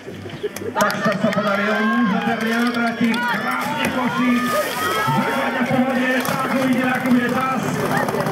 Tak to se podarilo, můžete Riano tratit, krásně koší, základně v pohodě, tak uvidíte, jaký bude čas.